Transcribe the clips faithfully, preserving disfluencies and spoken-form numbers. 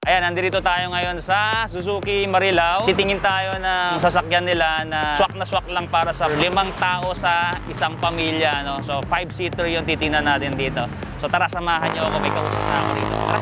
Ayan, nandito tayo ngayon sa Suzuki Marilao. Titingin tayo ng sasakyan nila na swak na swak lang para sa limang tao sa isang pamilya. No? So, five-seater yung titingnan natin dito. So, tara, samahan nyo ako. May kausap na ako dito. Tara.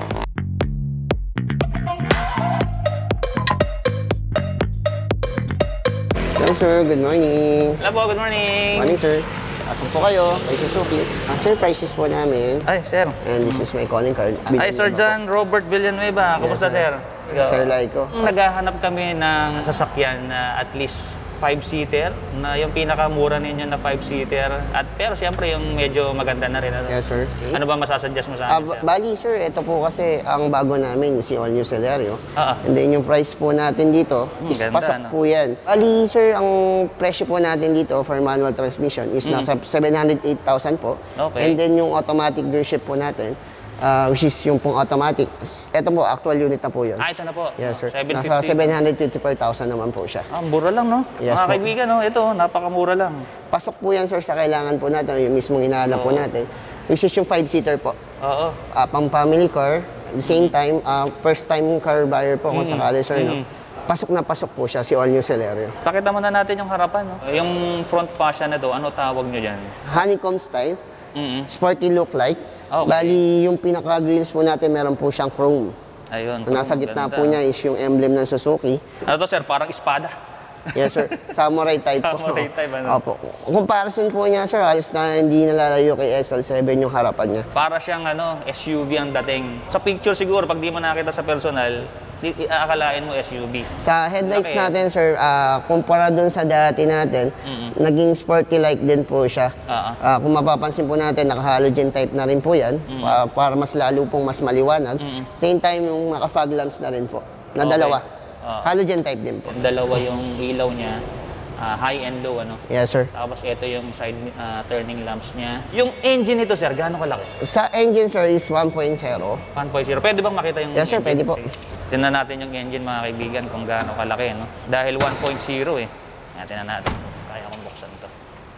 Hello sir, good morning. Hello po, good morning. Morning sir. Asan po kayo? Kay Suzuki. Ang surprises po namin. Ay, sir. And this is my calling card. Ay, Sir John Robert Villanueva. Kumusta, Yes, sir. sir? Sir Laiko. Naghahanap kami ng sasakyan na at least five-seater, na yung pinakamura ninyo na five-seater. At pero siyempre yung medyo maganda na rin. Ano, Yes sir. ano ba masasuggest mo sa Ah, amin, ba- sir? bali sir, ito po kasi ang bago namin, si All New Celerio. Ah, ah. And then yung price po natin dito Hmm, is ganda, pasok no? po yan. Bali sir, ang presyo po natin dito for manual transmission is nasa seven hundred eight thousand po. Okay. And then yung automatic gear shift po natin, ah, which is yung pong automatic. Ito po, actual unit na po yun. Ah, ito na po. Yes sir. seven fifty. Nasa seven hundred fifty-four thousand naman po siya. Ah, mura lang, no? Yes, Mga po. kaibigan, no? Ito, napakamura lang. Pasok po yan sir sa kailangan po natin, yung mismong inahanap po Oo. natin. Which is yung five-seater po. Oo. Ah, pang family car. At the same time, ah, first time car buyer po kung sakali sir, no? Pasok na pasok po siya, si All New Celerio. Pakita mo na natin yung harapan, no? Yung front fascia na to, ano tawag nyo dyan? Honeycomb style, Mm-hmm. sporty look like. Okay. Bali, yung pinaka-grills po natin, meron po siyang chrome. Ayun. Na nasa gitna ganda. po niya is yung emblem ng Suzuki. Ano to, sir? Parang espada. Yes sir, samurai type po. Samurai type, ano? Opo. Comparison po niya sir, halos na hindi nalalayo kay X L seven yung harapan niya. Para siyang ano, S U V ang dating. Sa picture siguro, pag di mo nakita sa personal, di, aakalain mo S U V. Sa headlights Laki. natin sir, ah, kumpara dun sa dati natin, Mm-mm. naging sporty like din po siya. Oo. Ah, kung mapapansin po natin, naka-halogen type na rin po yan, pa- para mas lalo pong mas maliwanag. Mm-mm. Same time, yung naka-fog lamps na rin po, na Okay. dalawa. Oo. Halogen type din po. Dalawa yung ilaw niya, ah, high and low, ano? Yes sir. Tapos ito yung side ah, turning lamps niya. Yung engine nito, sir, gaano kalaki? Sa engine sir is one point oh. one point oh. Pwede bang makita yung Yes, sir, engine? pwede po. Sige. Tingnan natin yung engine, mga kaibigan, kung gaano kalaki, no? Dahil one point oh eh. Ayan, tingnan natin kung kaya kong buksan to.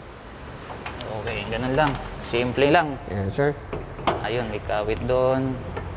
Okay, ganun lang. Simple lang. Yes sir. Ayun, may kawit doon.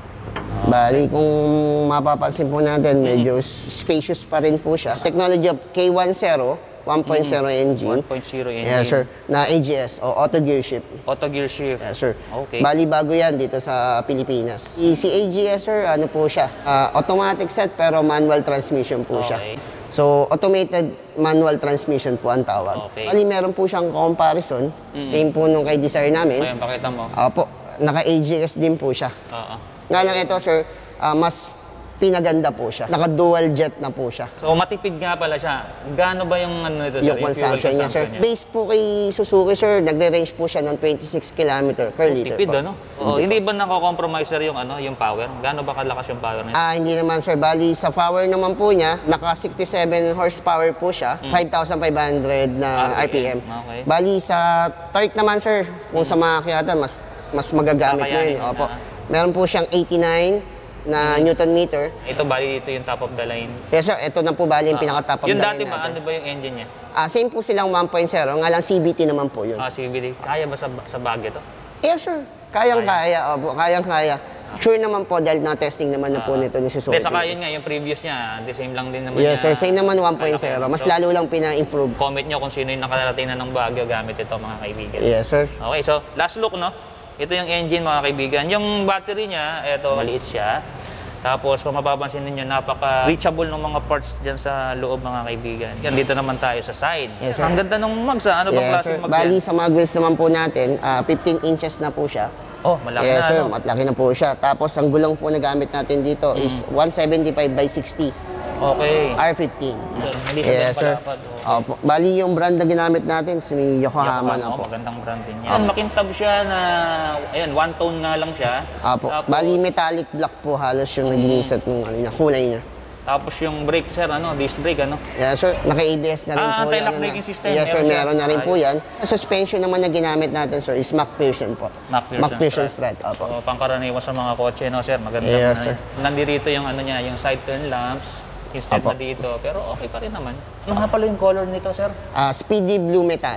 Bali, kung mapapansin po natin, medyo spacious pa rin po siya. Technology of K ten, one point oh engine. one point oh engine. Yes sir. Na A G S o auto gear shift. Auto gear shift. Yes, sir. Okay. Bali, bago yan dito sa Pilipinas. Si, si A G S, sir, ano po siya? Ah, automatic set pero manual transmission po siya. Okay. So, automated manual transmission po ang tawag. Okay. Bali, meron po siyang comparison. Same po nung kay Desire namin. Ayun, pakita mo. Opo, naka-A G S din po siya. Oo. Nga lang ito, sir, ah, mas pinaganda po siya. Naka-dual jet na po siya. So, matipid nga pala siya. Gaano ba yung ano nito, sir? Yung fuel consumption niya, sir. niya? Based po kay Suzuki, sir, nagre-range po siya ng twenty-six kilometer per liter Tipid, po. ano? Oo, hindi ba nako-compromise, sir, yung ano, yung power? Gaano ba kalakas yung power niya? Ah, hindi naman sir. Bali, sa power naman po niya, naka sixty-seven horsepower po siya, five thousand five hundred na R P M. Okay. Bali, sa torque naman sir, kung sa mga kiyatan, mas mas magagamit mo Kakayanin yun. mo Opo. na. Meron po siyang eighty-nine na newton meter. Ito, bali dito yung top of the line. Yes sir, ito na po bali yung pinaka-top of Yung the dati line ba, natin. ano ba yung engine niya? Ah, same po silang one point oh, nga lang C V T naman po yun. Ah, C V T. Kaya ba sa, sa Baguio to? Yes sir, kayang-kaya. Opo, kayang-kaya. Sure naman po dahil na-testing naman na po nito ni Suzuki. Hindi, saka yun nga, yung previous niya, the same lang din naman Yes niya. sir, same naman one point oh. Kalaki. Mas So, lalo lang pina-improve. comment nyo kung sino yung nakarating na ng Baguio gamit ito, mga kaibigan. Yes sir. Okay, so last look, no? Ito yung engine, mga kaibigan. Yung battery niya, ito, maliit siya. Tapos, kung mapapansin ninyo, napaka-reachable ng mga parts dyan sa loob, mga kaibigan. Yan, dito naman tayo sa sides. Yes, sir. Ang ganda ng mags, ah. Ano bang Yes, klase sir. ng mags Bali, yan? sa mga grills naman po natin, ah, fifteen inches na po siya. Oh, malaki Yes, na, sir. ano? Matlaki na po siya. Tapos, ang gulong po na gamit natin dito Mm. is one seventy-five by sixty, Okay. R fifteen. So, hindi siya Yes, sir. palapad. Okay. Opo. Bali, yung brand na ginamit natin, si Yokohama na oh, po. magandang brand din yan. Makintab siya na, ayan, one tone nga lang siya. Opo. Tapos, Bali, metallic black po halos yung naging set ng ano, niya, kulay niya. tapos yung brake, sir, ano, disc brake, ano? Yes, sir. Naka-A B S na rin Ah, po anti-lock yan. braking system. Yes, sir. Meron siya. Meron na rin po Ayos. yan. Suspension naman na ginamit natin, sir, is McPherson po. McPherson Strat. Opo. So, pangkaraniwan sa mga kotse, no, sir? Maganda. Yes, sir. Nandito yung ano niya, yung side turn lamps. Instead Apo. na dito. Pero okay pa rin naman. Ano nga pala yung color nito, sir? Ah, Speedy Blue Metallic.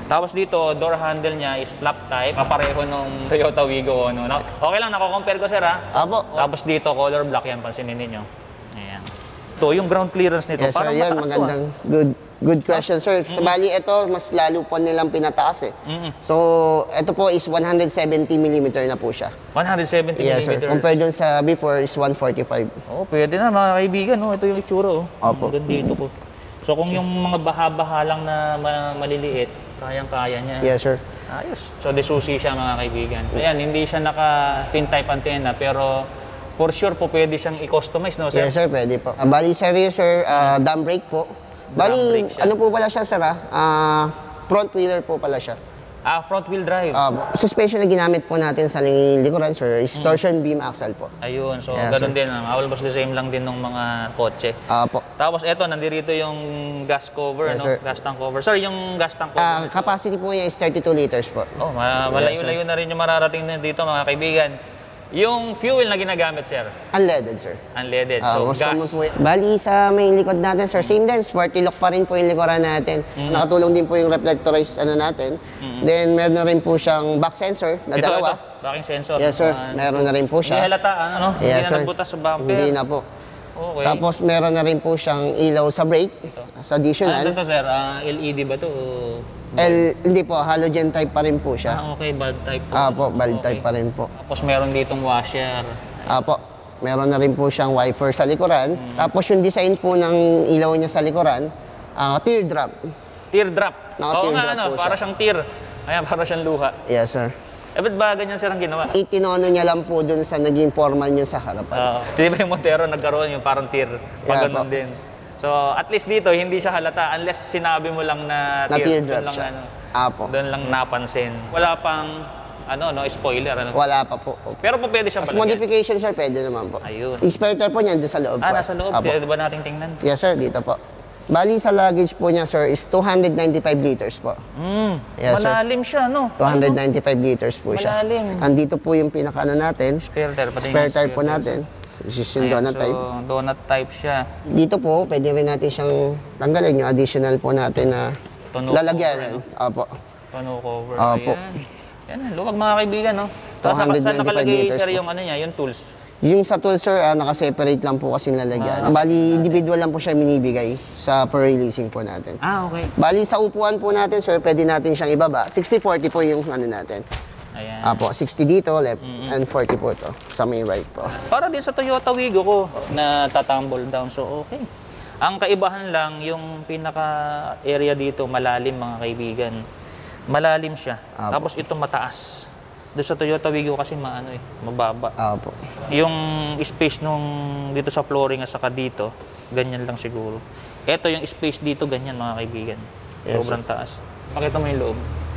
Tapos dito, door handle niya is flap type. Kapareho nung Toyota Wigo. Ano. Na- Okay lang, nako-compare ko sir ha. Apo. Tapos dito, color black yan, pansinin ninyo. Ayan. Ito, yung ground clearance nito, Yes, sir. parang Yan, mataas to magandang good good question, sir. Sa bali, ito, mas lalo po nilang pinataas eh. Mm-mm. So, ito po is one hundred seventy millimeter na po siya. one hundred seventy Yes, sir. millimeters. Compared dun sa before is one forty-five. Oh, pwede na mga kaibigan, no? Ito yung itsura, oh. Opo. Hanggang dito ko. So kung yung mga baha-baha lang na ma- maliliit, kayang-kaya niya. Yes, sir. Ayos. So desusi siya mga kaibigan. Ayan, hindi siya naka fin type antenna pero for sure po pwede siyang i-customize, no, sir? Yes, sir. Pwede po. Ah, bali, sir, yun, sir, ah, dam brake po. Bali, brake siya. ano po pala siya, sir, ah? Ah, front wheeler po pala siya. Ah, front wheel drive. Ah, suspension na ginamit po natin sa likuran, sir, is torsion beam axle po. Ayun, so Yes, ganun sir. din. ah, Almost the same lang din ng mga kotse. Ah, po. Tapos eto, nandirito yung gas cover, Yes, no? sir. Gas tank cover. Sir, yung gas tank cover. Ah, capacity po niya is thirty-two liters po. Oh, ma- malayo-layo na rin yung mararating na dito mga kaibigan. Yung fuel na ginagamit, sir, Unleaded, sir. unleaded. Ah, So, most gas. common po yan. Bali, sa main likod natin, sir, same din. Sporty look pa rin po yung likuran natin. Mm-hmm. Nakatulong din po yung reflectorized ano natin. Then, meron na rin po siyang back sensor na Ito, dalawa. ito. Backing sensor. Yes, sir. Ah, Meron na rin po Hindi siya. halata, ano? Hindi Yes, na sir. nagbutas sa bumper. Hindi na po. Okay. Tapos, meron na rin po siyang ilaw sa brake. Sa ano additional. to, sir? Ah, L E D ba to? o- L, hindi po, halogen type pa rin po siya. Ah, okay. Bulb type po. Ah, po, bulb Okay. type pa rin po. Tapos meron ditong washer. Ah, po. Meron na rin po siyang wiper sa likuran. Hmm. Tapos, yung design po ng ilaw niya sa likuran, ah, teardrop. Teardrop. Oo nga, Naka-teardrop ano? po Para siya. siyang tear. Ayan, para siyang luha. Yes, sir. Eh, ba't ba ganyan sir ang ginawa? Itinono niya lang po dun sa naging formal niya sa harapan. Oo. Di ba yung Montero nagkaroon yung parang tear? Pag Yeah, ganun po. din. So, at least dito, hindi siya halata unless sinabi mo lang na Na tear. teardrop Doon lang, siya. ano, Apo. doon lang napansin. Wala pang, ano, no, spoiler. Ano. Wala pa po. Pero po pwede siyang As palagyan. modification, sir, pwede naman po. Ayun. Spare tire po niyan dyan sa loob Ah, po. nasa loob. Apo. Pwede ba nating tingnan? Yes, sir, dito po. Bali sa luggage po niya, sir, is two hundred ninety-five liters po. Hmm, Yes, sir. malalim siya, no? two hundred ninety-five liters po siya. Malalim. Andito po yung pinaka-ano natin. Spare tire. pati Spare yung tire po tire. natin. This is yung Ayan, donut so, type. donut type siya. Dito po, pwede rin natin siyang tanggalin yung additional po natin na Tunog lalagyan. Apo. Pano cover. Opo. Ayan. Yan, luwag mga kaibigan, no? Tapos saan two hundred ninety-five nakalagay, liters sir, po. yung ano niya, yung tools? Yung sa tool, sir, ah, naka-separate lang po kasi lalagyan. Bali, individual lang po siya minibigay sa per-releasing po natin. Ah, okay. Bali, sa upuan po natin, sir, pwede natin siyang ibaba. sixty forty po yung ano natin. Ayan. Apo, sixty dito, left, and forty po to sa may right po. Para din sa Toyota Wigo ko na tatumble down. So, okay. Ang kaibahan lang, yung pinaka-area dito, malalim mga kaibigan. Malalim siya. Apo. Tapos ito mataas. Doon sa Toyota Wigo kasi maano eh, mababa. Apo. Yung space nung dito sa flooring at saka dito, ganyan lang siguro. Ito yung space dito, ganyan mga kaibigan. Yes, Sobrang taas. Pakita mo yung loob.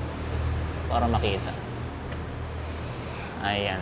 Para makita. Ayan.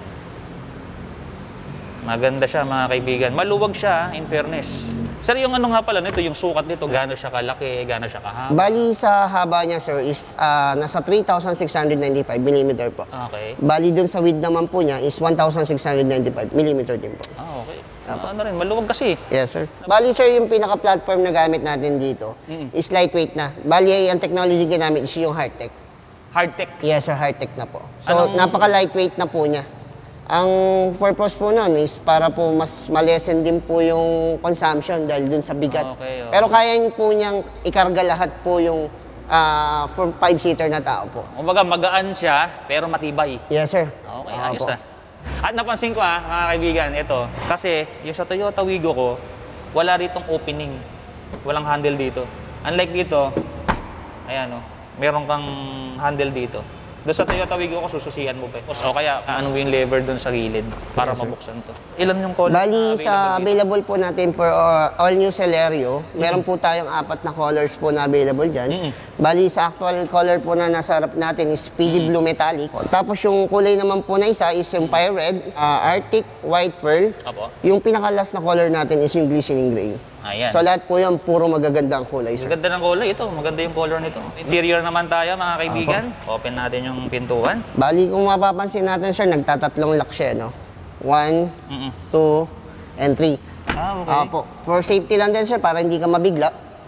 Maganda siya mga kaibigan. Maluwag siya, in fairness. Sir, yung ano nga pala nito, yung sukat nito, gaano siya kalaki, gaano siya kahaba. Bali, sa haba niya, sir, is ah, nasa three thousand six hundred ninety-five millimeter po. Okay. Bali, dun sa width naman po niya is one thousand six hundred ninety-five millimeter din po. Ah, okay. Ah, ano rin, maluwag kasi. Yes, sir. Bali, sir, yung pinaka-platform na gamit natin dito Mm. is lightweight na. Bali, ang technology ginamit is yung Hardtech. Hardtech. Yes, sir, Hardtech na po. So, Anong- napaka-lightweight na po niya. Ang purpose po nun is para po mas malesen din po yung consumption dahil dun sa bigat. Okay, okay. Pero kaya po niyang ikarga lahat po yung ah, for five-seater na tao po. Kumbaga, magaan siya, pero matibay. Yes, sir. Okay, Ah, ayos po. ah. At napansin ko ah, mga kaibigan, ito. Kasi yung sa Toyota Wigo ko, wala ritong opening. Walang handle dito. Unlike dito, ayan o, meron kang handle dito. Doon sa Toyota Wigo ko, sususihan mo pa. eh. O kaya, ano mo yung lever doon sa gilid para mabuksan to. Ilan yung colors Bali, na sa dito? available po natin for uh, all new Celerio, meron po tayong apat na colors po na available dyan. Mm. Bali, sa actual color po na nasa harap natin is Speedy Blue Metallic. Tapos yung kulay naman po na isa is yung Fire Red, uh, Arctic White Pearl. Apo. Yung pinaka-last na color natin is yung Glistening Gray. Ayan. So lahat po yan, puro magagandang kulay, sir. Maganda ng kulay ito. Maganda yung color nito. Interior naman tayo, mga kaibigan. Open natin yung pintuan. Bali, kung mapapansin natin, sir, nagtatatlong lock siya, no? One, Mm-mm. two, and three. Ah, okay. Apo. For safety lang din, sir, para hindi ka mabigla.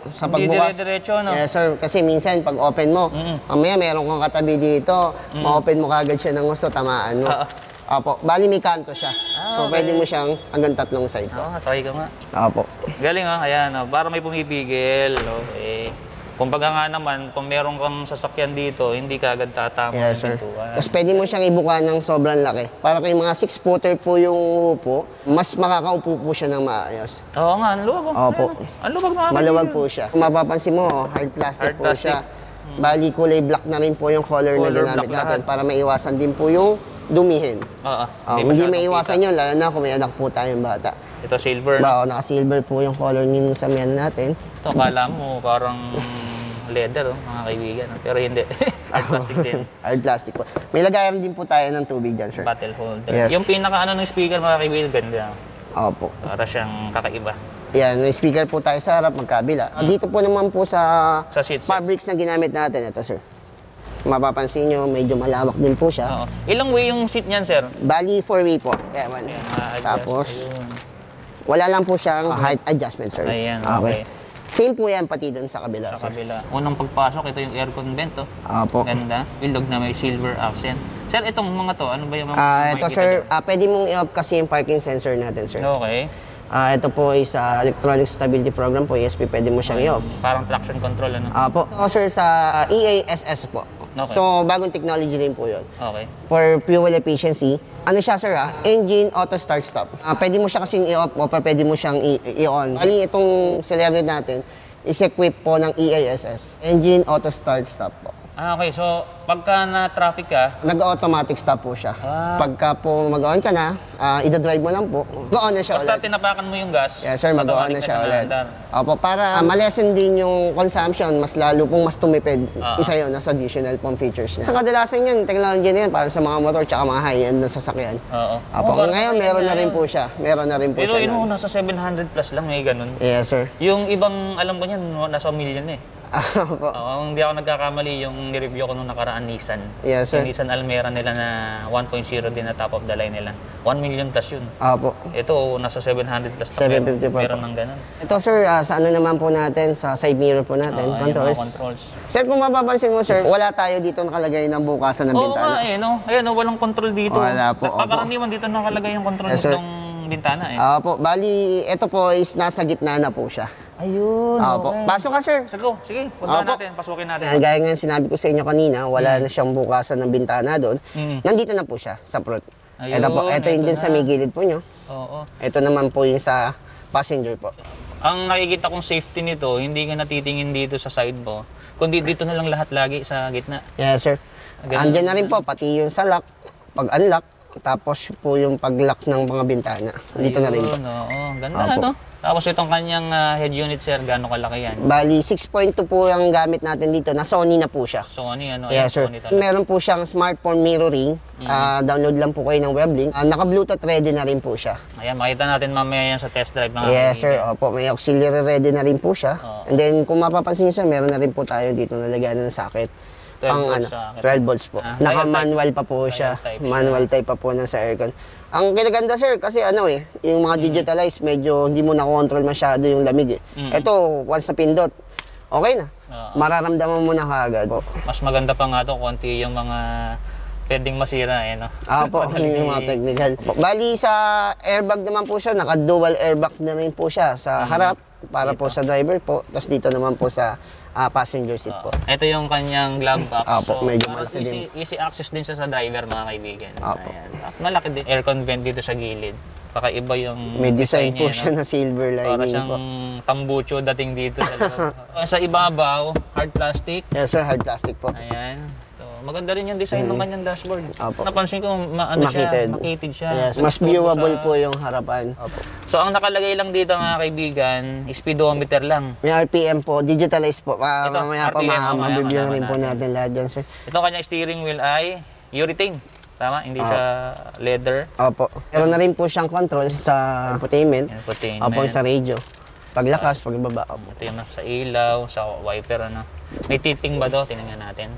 sa Hindi pagbukas. dire-diretso, no? Yes, sir. Kasi minsan, pag open mo, Mm. mamaya meron kang katabi dito, ma-open mo kagad siya ng gusto, tamaan mo. Oo. Opo. Bali, may kanto siya. Ah, so, okay. pwede mo siyang hanggang tatlong side po. Oo nga, try ka nga. Opo. Galing ah, ayan oh, para may pumipigil. Okay. Kumbaga nga naman, kung meron kang sasakyan dito, hindi ka agad tatama Yes, ng sir. pintuan. Tapos pwede mo siyang ibuka ng sobrang laki. Para kay mga six footer po yung upo, mas makakaupo po siya ng maayos. Oo nga, ang luwag. oh. Opo. Ayan, oh. Ang luwag mga Maluwag kaibigan. po siya. Kung mapapansin mo, oh, hard plastic Hard po plastic. siya. Bali, kulay black na rin po yung color, na Color ginamit black natin lahat. para maiwasan din po yung dumihin. Oo. Oh, hindi masyadong maiwasan kita. yun, lalo na kung may anak po tayong bata. Ito silver. no? Ba, oh, naka-silver po yung color ng samian natin. Ito, kala mo parang leather, oh, mga kaibigan. oh. Pero hindi. Hard plastic din. Hard plastic po. May lagayan din po tayo ng tubig dyan, sir. Battle holder. Yeah. Yung pinaka ano ng speaker, mga kaibigan, ganda. Opo. Para siyang kakaiba. Yan, may speaker po tayo sa harap, magkabila. Ah, Dito po naman po sa, Sa seats. fabrics na ginamit natin, ito sir. Mapapansin nyo, medyo malawak din po siya. Oo. Ilang way yung seat niyan, sir? Bali, four-way po. Yan, man. Ayan, ma-adjust. Tapos, Ayun. wala lang po siyang height adjustment, sir. Ayan, okay. Same po yan pati dun sa kabila, Sa sir. kabila. Unang pagpasok, ito yung aircon vent, oh. Opo. Ganda. Ilog na may silver accent. Sir, itong mga to, ano ba yung mga Ah, ito makikita sir, dyan? ah, pwede mong i-off kasi yung parking sensor natin, sir. Okay. Ah, ito po is ah, electronic stability program po, E S P, pwede mo siyang i-off. Parang traction control, ano? Apo. Ito sir sa E A S S po. Okay. So, bagong technology din po yun. Okay. For fuel efficiency, ano siya sir ah? Engine auto start stop. Ah, pwede mo siya kasing i-off o pa pwede mo siyang i- i-on. Bali itong Celerio natin is equipped po ng E A S S. Engine auto start stop po. Ah, okay. So, pagka na-traffic ka, Nag-automatic stop po siya. Ah. Pagka po mag-on ka na, ah, ida-drive mo lang po, mag-on na siya basta ulit. tinapakan mo yung gas, Yes sir, mag-on automatic na siya na ulit. naandar. Opo, para uh, malesen din yung consumption, mas lalo pong mas tumipid. Ah. Isa yun, nasa additional pong features niya. Sa kadalasan yun, technology na yun, para sa mga motor tsaka mga high-end na sasakyan. Oo. Opo, Oh, parang ngayon sa meron na kanya rin yun. po siya. Meron na rin po Pero siya. yun, nun. nasa seven hundred plus lang, may ganun. Yes sir. Yung ibang, alam ko niyan, nasa million eh. Opo. Oo, hindi ako nagkakamali yung nireview ko nung nakaraan Nissan. Yes sir. Yung Nissan Almera nila na one point oh din na top of the line nila. one million plus yun. Opo. Ito, nasa seven hundred plus. seven fifty meron, pa meron po. ng ganun. Ito sir, ah, sa ano naman po natin, sa side mirror po natin, Oo, yung mga controls. controls. Sir, kung mapapansin mo sir, wala tayo dito nakalagay ng bukasan ng Oo bintana. nga eh, no? Ayan, no, walang control dito. Wala po, opo. Pagkaraniwan dito nakalagay yung control Yes, sir. ng bintana eh. Opo, bali, ito po is nasa gitna na po siya. Ayun, Opo. Pasok ka sir. Sige, sige, puntahan Opo. natin, pasukin natin. Ayan, gaya nga sinabi ko sa inyo kanina, wala na siyang bukasan ng bintana doon. Mm. Nandito na po siya sa front. Ayun, ito po, ito yung ito din sa na. may gilid po nyo. Oo. Ito naman po yung sa passenger po. Ang nakikita kong safety nito, hindi ka natitingin dito sa side mo, kundi dito na lang lahat lagi sa gitna. Yes sir. Ganun. Andyan na rin po, pati yung sa lock, pag-unlock, tapos po yung pag-lock ng mga bintana. Dito na rin po. Ayun, Oo, ganda Opo. no? Tapos itong kanyang ah, head unit, sir, gaano kalaki yan? Bali, six point two po yung gamit natin dito. Na Sony na po siya. Sony, ano? Yes, sir. Sony talaga. Meron po siyang smartphone mirroring. Ah, download lang po kayo ng Weblink. Ah, naka-Bluetooth ready na rin po siya. Ayan, makita natin mamaya yan sa test drive. Mga Yes, sir. kaibigan. Opo, may auxiliary ready na rin po siya. Oo. And then, kung mapapansin niyo, sir, meron na rin po tayo dito nalagyan ng socket. twelve Pang volts ano, socket. twelve volts po. Ah, Naka-manual pa po Dial siya. type siya. Manual type pa po ng sa aircon. Ang kinaganda, sir, kasi ano eh, yung mga digitalized, medyo hindi mo na-control masyado yung lamig eh. Mm. Ito, once na pindot, okay na. Oo. Mararamdaman mo na kaagad po. Mas maganda pa nga to, konti yung mga pwedeng masira eh, no? Ah po, yung mga technical. Bali sa airbag naman po siya, naka-dual airbag na rin po siya sa harap para po sa driver po, tapos dito naman po sa ah, passenger seat po. Ito yung kanyang glove box. Apo, medyo parang malaki easy, easy access din siya sa driver, mga kaibigan. Apo. Ayan. At malaki din. Aircon vent dito sa gilid. Kakaiba yung May design po niya, siya no? na silver Para lining siyang po. tambucho dating dito sa loob. Ah, sa ibabaw, hard plastic. Yes sir, hard plastic po. Ayan. So, maganda rin yung design ng kanyang dashboard. Apo. Napansin ko, ma- ano siya, Makitid. makitid siya. Yes, mas Turbo viewable sa- po yung harapan. Opo. So, ang nakalagay lang dito, mga kaibigan, speedometer lang. May R P M po, digitalized po. Pa, Ito, mamaya R P M, pa, ma- mamaya mabibigyan malaman rin po natin. natin lahat yan sir. Ito kanyang steering wheel ay urethane. Tama? Hindi Ah. siya leather. Opo. Meron na rin po siyang control sa infotainment. Infotainment. Opo, sa radio. Paglakas, pagbaba. Opo. Ito yung sa ilaw, sa wiper, ano. May tilting ba do? Tingnan nga natin.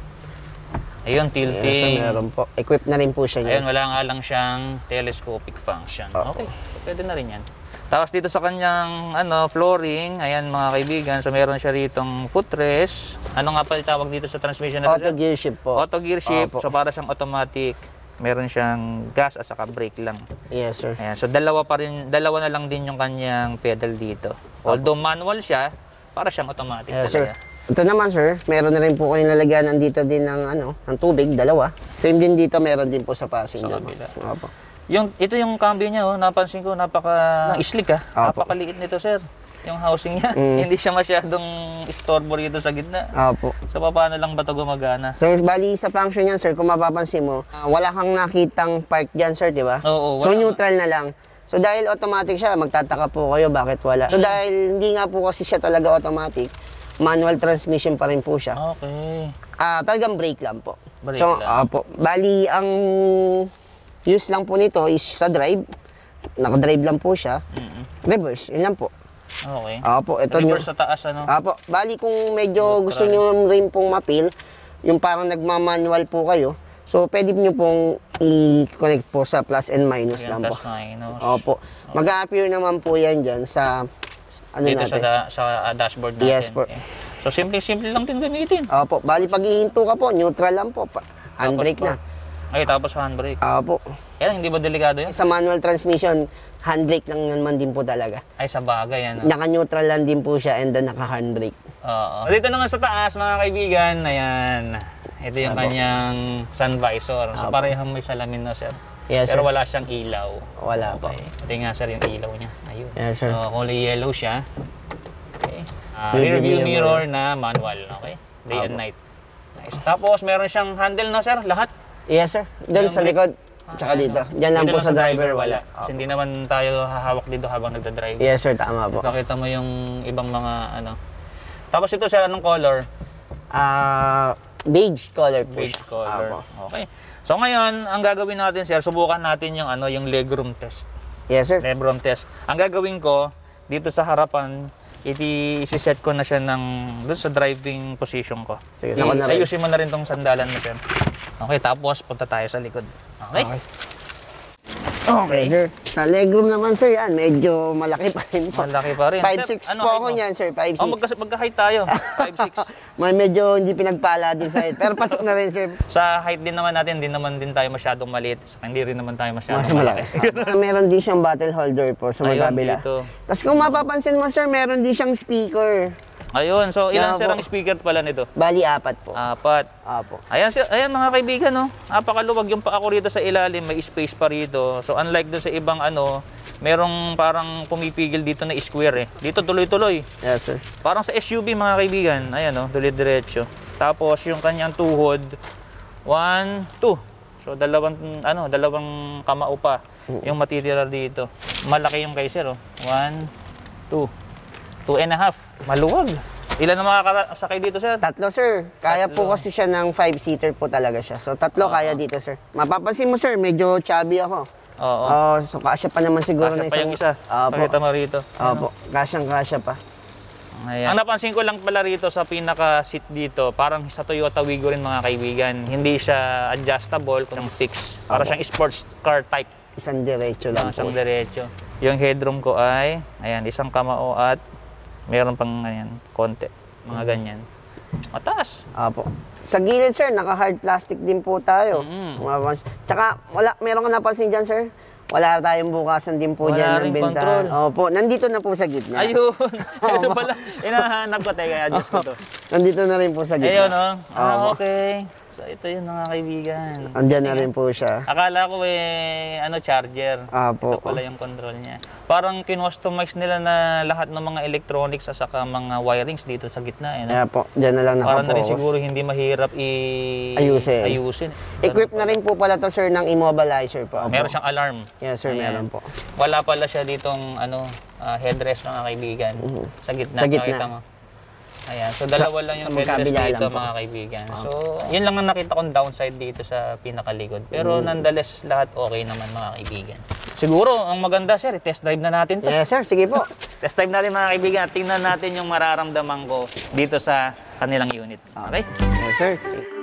Ayun, Yes sir, tilting. meron po. Equipped na rin po siya Ayun, niyan. wala nga lang siyang telescopic function. Oo. Okay, pwede na rin yan. Tapos dito sa kanyang ano, flooring, ayan mga kaibigan, so meron siya ritong footrest. Ano nga pala tawag dito sa transmission na Auto gear shift po. Auto gear shift, Opo. so para siyang automatic. Meron siyang gas at saka brake lang. Yes, sir. Ayan, so dalawa pa rin, dalawa na lang din yung kanyang pedal dito. Although manual siya, para siyang automatic Yes, sir. talaga. Ito naman, sir, meron na rin po kayong lalagyanan dito din ng ano, ng tubig, dalawa. Same din dito, meron din po sa passenger. Sa kabila. Opo. Yung, ito yung cambio niya, oh, napansin ko, napaka slick ah. Opo. Napakaliit nito, sir. Yung housing niya, Mm. hindi siya masyadong istorbo rito sa gitna. Opo. So, paano lang ba ito gumagana? Sir, bali sa function yan, sir, kung mapapansin mo, ah, wala kang nakitang park dyan, sir, di ba? Oo, So, wala neutral na lang. So, dahil automatic siya, magtataka po kayo bakit wala. So, dahil hindi nga po kasi siya talaga automatic, manual transmission pa rin po siya. Okay. Ah, talagang brake lang po. Brake so, lang. opo. Bali, ang use lang po nito is sa drive. Naka-drive lang po siya. Mm-mm. Reverse, yun lang po. Okay. Opo, ito nyo. Reverse sa taas, ano? Opo, bali kung medyo Neutral. gusto nyo rin pong mapil, yung parang nagmamanual po kayo, so pwede nyo pong i-connect po sa plus and minus Ayan, lang po. plus minus. Opo. Mag-a-appear naman po yan dyan sa ano Dito sa, natin. da- sa ah, dashboard natin. Yes po. Okay. So, simple-simple lang din gamitin. Opo, bali pag ihinto ka po, neutral lang po. Pa- Handbrake na. Ay, tapos handbrake. Opo. Kaya hindi ba delikado yun? Sa manual transmission, handbrake lang naman din po talaga. Ay, sa bagay, ano? Naka-neutral lang din po siya and then naka-handbrake. Oo. Dito naman sa taas, mga kaibigan, ayan. Ito yung Apo. kanyang sun visor. So, Apo. parehong may salamin na, sir. Yes, Pero sir. wala siyang ilaw. Wala po. Okay. Ito nga, sir, yung ilaw niya. Ayun. Yes, sir. So, kulay yellow siya. Okay. Ah, Rear rear view view mirror na manual. Okay. Day and Apo. night. Nice. Tapos, meron siyang handle, no, sir? Lahat. Yes, sir. Doon Yung sa brake. likod. Tsaka dito. Diyan lang Dito po sa driver, wala. Kasi hindi naman tayo hahawak dito habang nagdadrive. Yes, sir. Tama po. Pakita mo yung ibang mga ano. Tapos ito, sir, anong color? Ah, beige color po Beige siya. color. Apo. Okay. So ngayon, ang gagawin natin, sir, subukan natin yung ano, yung legroom test. Yes, sir. Legroom test. Ang gagawin ko dito sa harapan, iti isi-set ko na siya ng doon sa driving position ko. Sige, I- ako na rin. ayusin mo na rin tong sandalan mo, sir. Okay, tapos punta tayo sa likod. Okay? Okay. Okay. Sir, sa legroom naman, sir, yan. Medyo malaki pa rin po. Malaki pa rin. five Sir, six ano po height ako mo? niyan, sir. five Oh, six. magka, magka-height tayo. five six. May medyo hindi pinagpala din sa height. Pero pasok na rin, sir. Sa height din naman natin, din naman din tayo masyadong maliit. Saka hindi rin naman tayo masyadong Mas malaki. malaki. Meron din siyang bottle holder po sa Ayun, magkabila. dito. Tapos kung mapapansin mo, sir, meron din siyang speaker. Ayun, so ilan Yeah, sir po. ang speaker pala nito? Bali, apat po. Apat. Apo. Ayan, sir, ayan mga kaibigan, no? Napakaluwag yung pa ako rito sa ilalim, may space pa rito. So unlike doon sa ibang ano, merong parang pumipigil dito na square eh. Dito tuloy-tuloy. Yes, sir. Parang sa S U V mga kaibigan, ayan no, diretso. Tapos yung kanyang tuhod, one, two. So dalawang ano, dalawang kamao pa yung matitira dito. Malaki yung kay sir, oh. One, two. Two and a half. Maluwag. Ilan ang makakasakay dito, sir? Tatlo, sir. Kaya po Tatlo. kasi siya ng five-seater po talaga siya. So, tatlo kaya dito, sir. Mapapansin mo, sir, medyo chubby ako. Oo. Oh, so kasya pa naman siguro Kasya na pa isang... yung isa. Opo. Pakita mo rito. Opo. Kasyang-kasya pa. Ayan. Ang napansin ko lang pala rito sa pinaka-seat dito, parang sa Toyota Wigo rin mga kaibigan. Hindi siya adjustable, kung fix. Para Opo. siyang sports car type. Isang diretso Ah, lang po. siyang diretso. Yung headroom ko ay, ayan, isang kamao at meron pang ayan, konti. Mga ganyan. Mataas. Opo. Sa gilid, sir, naka-hard plastic din po tayo. Mm. Mapapans- Tsaka, wala, meron ka napansin dyan, sir? Wala tayong bukasan din po Wala dyan ng ring benta. control. Opo, nandito na po sa gitna. Ayun. Ito pala. Inahanap ko. Teka, adjust ko to. Nandito na rin po sa gitna. Ayun, oh. Ah, Opo. okay. So, ito yun mga kaibigan. Andyan na rin po siya. Akala ko eh, ano, charger. Opo. Ito pala yung control niya. Parang kinustomize nila na lahat ng mga electronics at saka mga wirings dito sa gitna. Eh, no? Kaya po, dyan na lang Para na rin nakapokus. siguro hindi mahirap i... Ayusin. ayusin. Equip na rin po pala to, sir, ng immobilizer po. Opo. Meron siyang alarm. Yes, sir, Ayan. meron po. Wala pala siya ditong ano, ah, headrest mga kaibigan. Sa gitna. Sa gitna. Nakita mo. Ayan. So, dalawa lang sa yung headrest magkabila dito lang po. mga kaibigan. So, yun lang ang nakita kong downside dito sa pinakalikod. Pero nonetheless, lahat okay naman mga kaibigan. Siguro, ang maganda, sir, test drive na natin to. Yes, sir, sige po. Test drive natin mga kaibigan at tingnan natin yung mararamdaman ko dito sa kanilang unit. Okay? Yes, sir.